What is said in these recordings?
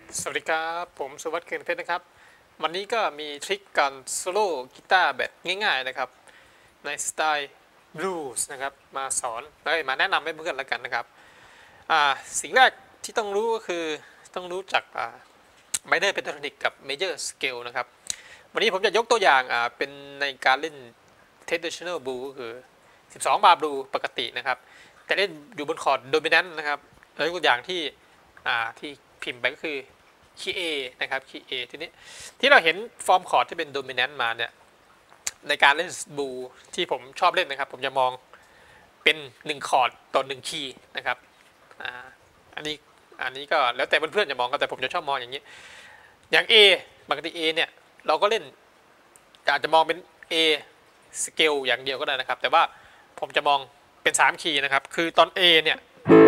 สวัสดีครับผมสุวัสดิ์เขื่อนเพชรนะครับวันนี้ก็มีทริคการโซโล่กีตาร์แบบง่ายๆนะครับในสไตล์บลูส์นะครับมาสอนมาแนะนำให้เพื่อนแล้วกันนะครับสิ่งแรกที่ต้องรู้ก็คือต้องรู้จักไมเนอร์เพนทาโทนิกกับเมเจอร์สเกลนะครับวันนี้ผมจะยกตัวอย่างเป็นในการเล่น traditional blues ก็คือ12 บาร์บลูปกตินะครับแต่เล่นอยู่บนคอร์ดโดมิแนนต์นะครับยกตัวอย่างที่พิมพ์ไปก็คือคีย์ A นะครับคีย์ A ทีนี้ที่เราเห็นฟอร์มคอร์ดที่เป็นโดมิแนนต์มาเนี่ยในการเล่นบลูที่ผมชอบเล่นนะครับผมจะมองเป็น1คอร์ดต่อ1คีย์นะครับอันนี้ก็แล้วแต่เพื่อนๆจะมองกันแต่ผมจะชอบมองอย่างนี้อย่าง A ปกติ A เนี่ยเราก็เล่นอาจจะมองเป็น A สเกลอย่างเดียวก็ได้นะครับแต่ว่าผมจะมองเป็น3คีย์นะครับคือตอน A เนี่ย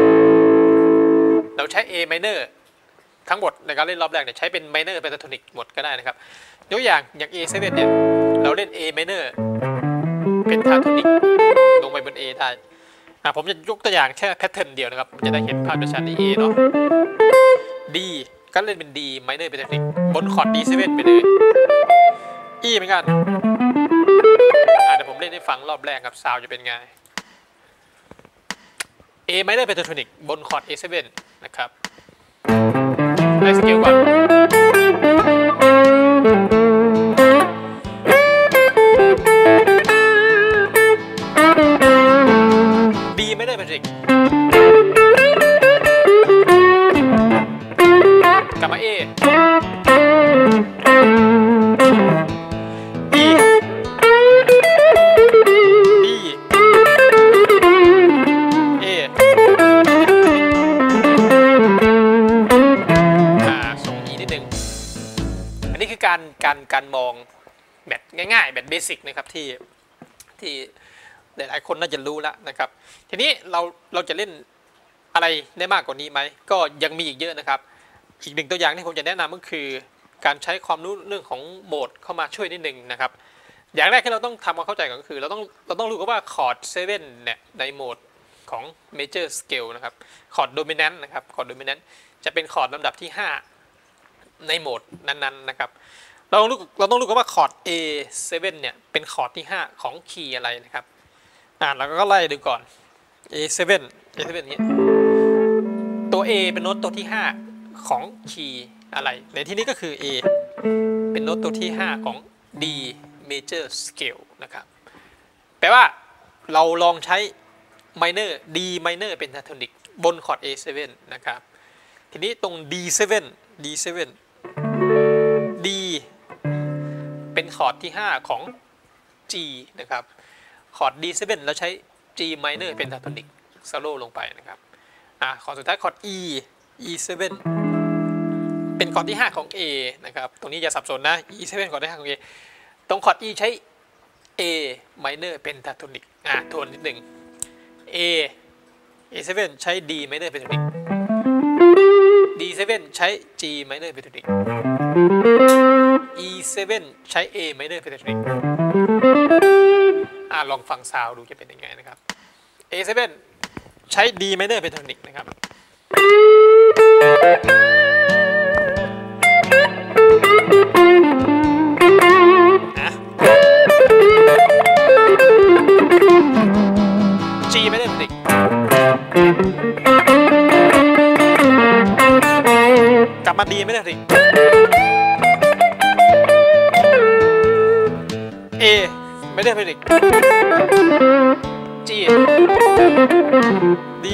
เราใช้ A minor ทั้งหมดในการเล่นรอบแรกเนี่ยใช้เป็น minor pentatonic หมดก็ได้นะครับยกอย่างA7 เนี่ยเราเล่น A minor pentatonic ลงไปบน A ได้ผมจะยกตัวอย่างแค่แพทเทิร์นเดียวนะครับจะได้เห็นภาพชัดใน A เนาะ D ก็เล่นเป็น D minor pentatonic บนคอร์ด D7 ไปเลย E เหมือนกันเดี๋ยวผมเล่นให้ฟังรอบแรกครับซาวจะเป็นไง A minor pentatonic บนคอร์ด A7 นะครับไล่สเกลก่อน D minor pentatonic กลับมา A E D Aส่ง E นิดนึงอันนี้คือการมองแบบง่ายๆแบบเบสิกนะครับที่หลายๆคนน่าจะรู้แล้วนะครับทีนี้เราจะเล่นอะไรได้มากกว่านี้ไหมก็ยังมีอีกเยอะนะครับอีกหนึ่งตัวอย่างที่ผมจะแนะนำก็คือการใช้ความรู้เรื่องของโหมดเข้ามาช่วยนิดนึงนะครับอย่างแรกที่เราต้องทำความเข้าใจก่อนก็คือเราต้องรู้กันว่าคอร์ด7เนี่ยในโหมดของ major scale นะครับคอร์ด dominant นะครับคอร์ด dominant จะเป็นคอร์ดลำดับที่5ในโหมดนั้นๆนะครับเราต้องรู้กันว่าคอร์ด A7 เนี่ยเป็นคอร์ดที่5ของคีย์อะไรนะครับเราก็ไล่ดูก่อน A7 นี้ตัว A เป็นโน้ตตัวที่5ของคีย์อะไรในที่นี้ก็คือ A เป็นโน้ตตัวที่5ของ D major scale นะครับแปลว่าเราลองใช้ minor D minor pentatonic บนคอร์ด A7 นะครับทีนี้ตรง D7 D เป็นคอร์ดที่5ของ G นะครับคอร์ด D7 เราใช้ G minor pentatonic solo ลงไปนะครับคอร์ดสุดท้ายคอร์ด E7 เป็นคอร์ดที่5ของ A นะครับตรงนี้อย่าสับสนนะ E7 คอร์ดที่5ของ A ตรงคอร์ด E ใช้ A minor pentatonic ทวนนิดหนึ่ง A7 ใช้ D minor pentatonic D7 ใช้ G minor pentatonic E7 ใช้ A minor pentatonic ลองฟังซาวดูจะเป็นยังไงนะครับ A7 ใช้ D minor pentatonic นะครับG minor pentatonicกลับมา D minor pentatonic A minor pentatonic G D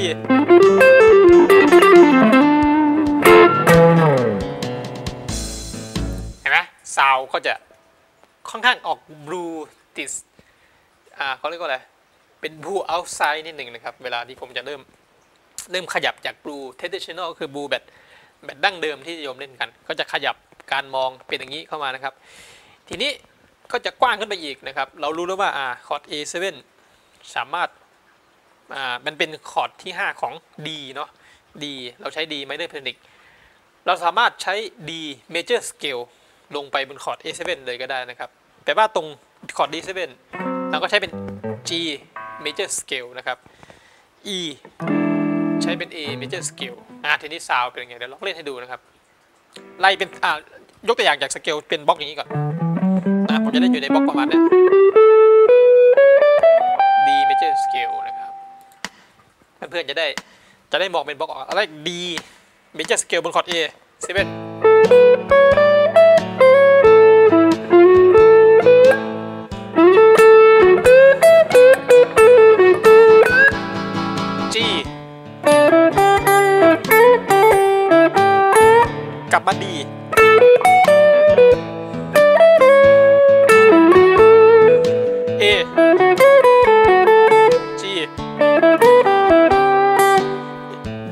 เห็นไหมซาวก็จะค่อนข้างออกบลูติสเขาเรียกว่าอะไรเป็นบลูเอาท์ไซด์นิดหนึ่งนะครับเวลาที่ผมจะเริ่มขยับจากบลูเทรดิชันแนลก็คือบลูแบบดั้งเดิมที่นิยมเล่นกันก็จะขยับการมองเป็นอย่างนี้เข้ามานะครับทีนี้ก็จะกว้างขึ้นไปอีกนะครับเรารู้แล้วว่าคอร์ด A7 สามารถมันเป็นคอร์ดที่5ของ D เนาะ D เราใช้ D minor pentatonic เราสามารถใช้ D major scale ลงไปบนคอร์ด A7 เลยก็ได้นะครับแต่ว่าตรงคอร์ด D7 เราก็ใช้เป็น G major scale นะครับ E ใช้เป็น A major scale ทีนี้ซาวเป็นยังไงเดี๋ยวลองเล่นให้ดูนะครับไล่เป็นยกตัวอย่างจากสเกลเป็นบล็อกอย่างนี้ก่อนนะผมจะได้อยู่ในบล็อกประมาณนี้ D major scale นะครับเพื่อนๆจะได้มองเป็นบล็อกออกอะไร D major scale บนคอร์ด A 7 G กลับมา D A G D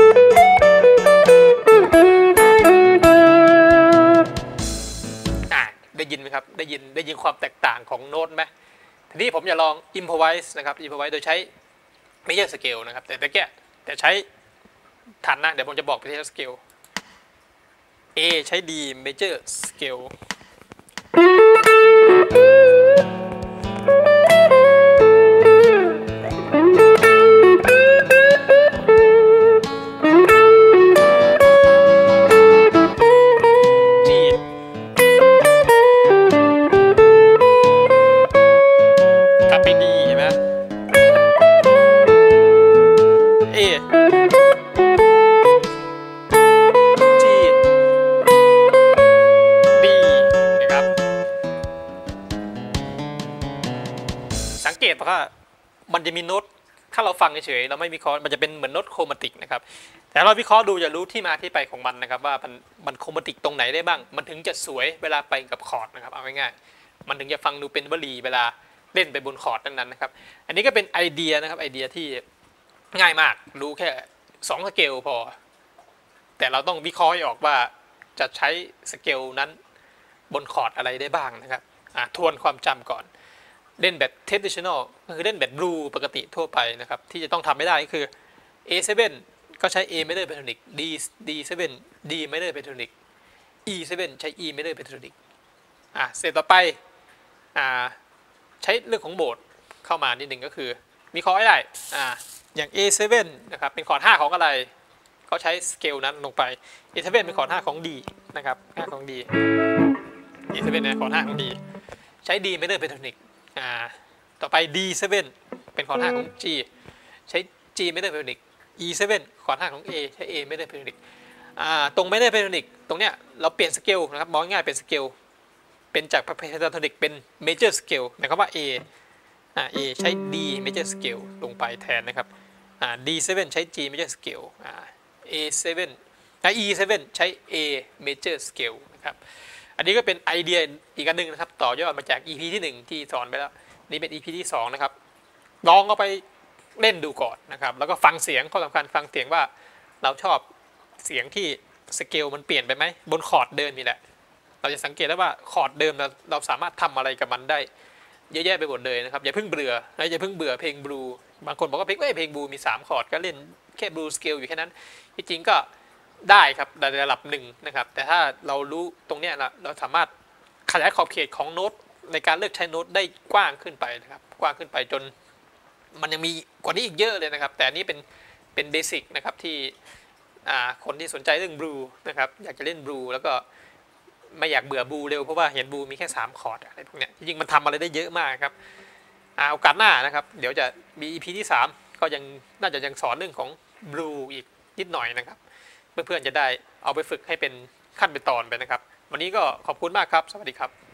ได้ยินไหมครับได้ยินความแตกต่างของโน้ตไหมทีนี้ผมจะลอง improvise นะครับ improvise โดยใช้ major scale นะครับแต่ใช้ทันนะเดี๋ยวผมจะบอกไปที่ scale A ใช้ D major scaleสังเกตว่ามันจะมีโน้ตถ้าเราฟังเฉยๆเราไม่วิเคราะห์มันจะเป็นเหมือนโน้ตโครมาติกนะครับแต่เราวิเคราะห์ดูจะรู้ที่มาที่ไปของมันนะครับว่ามันโครมาติกตรงไหนได้บ้างมันถึงจะสวยเวลาไปกับคอร์ดนะครับเอาง่ายๆมันถึงจะฟังดูเป็นวลีเวลาเล่นไปบนคอร์ดนั้นๆนะครับอันนี้ก็เป็นไอเดียนะครับไอเดียที่ง่ายมากรู้แค่2สเกลพอแต่เราต้องวิเคราะห์ให้ออกว่าจะใช้สเกลนั้นบนคอร์ดอะไรได้บ้างนะครับทวนความจำก่อนเล่นแบบ traditional ก็คือเล่นแบบ blue ปกติทั่วไปนะครับที่จะต้องทำไม่ได้ก็คือ A7 ก็ใช้ A major pentatonic D7 D major pentatonic E7 ใช้ E major pentatonic เสร็จต่อไปใช้เรื่องของโบสเข้ามานิดหนึ่งก็คือมีคอร์ดได้อย่าง A7 นะครับเป็นคอร์ด5ของอะไรก็ใช้สเกลนั้นลงไป A7 เป็นคอร์ด5ของ D นะครับ5ของ D A7 เนี่ยคอร์ด5ของ D ใช้ D major pentatonicต่อไป D7 เป็นคอร์ด5ของ G ใช้ G major pentatonic E7 คอร์ด5ของ A ใช้ A major pentatonic ตรง major pentatonic ตรงเนี้ยเราเปลี่ยนสเกลนะครับมองง่ายเป็นสเกลเป็นจาก pentatonic เป็น major scale หมายความว่า A ใช้ D major scale ลงไปแทนนะครับD7 ใช้ G major scale A7 E7 ใช้ A major scale นะครับอันนี้ก็เป็นไอเดียอีกอันหนึ่งนะครับต่อยอดมาจาก EP ที่1ที่สอนไปแล้วนี่เป็น EP ที่2นะครับลองเอาไปเล่นดูก่อนนะครับแล้วก็ฟังเสียงข้อสำคัญฟังเสียงว่าเราชอบเสียงที่สเกลมันเปลี่ยนไปไหมบนคอร์ดเดิมนี่แหละเราจะสังเกตได้ว่าคอร์ดเดิมเราสามารถทำอะไรกับมันได้เยอะแยะไปหมดเลยนะครับอย่าเพิ่งเบื่ออย่าเพิ่งเบื่อเพลงบลูบางคนบอกว่าเพลงบลูมี3คอร์ดก็เล่นแค่บลูสเกลอยู่แค่นั้นจริงๆก็ได้ครับในระดับหนึ่งนะครับแต่ถ้าเรารู้ตรงนี้เราสามารถขยายขอบเขตของโน้ตในการเลือกใช้โน้ตได้กว้างขึ้นไปนะครับกว้างขึ้นไปจนมันยังมีกว่านี้อีกเยอะเลยนะครับแต่อันนี้เป็นเบสิกนะครับที่คนที่สนใจเรื่องบลูนะครับอยากจะเล่นบลูแล้วก็ไม่อยากเบื่อบลูเร็วเพราะว่าเห็นบลูมีแค่3คอร์ดอะไรพวกนี้จริงๆมันทำอะไรได้เยอะมากครับโอกาสหน้านะครับเดี๋ยวจะมี EP ที่3ก็ยังน่าจะยังสอนเรื่องของบลูอีกนิดหน่อยนะครับเพื่อนๆจะได้เอาไปฝึกให้เป็นขั้นเป็นตอนไปนะครับวันนี้ก็ขอบคุณมากครับสวัสดีครับ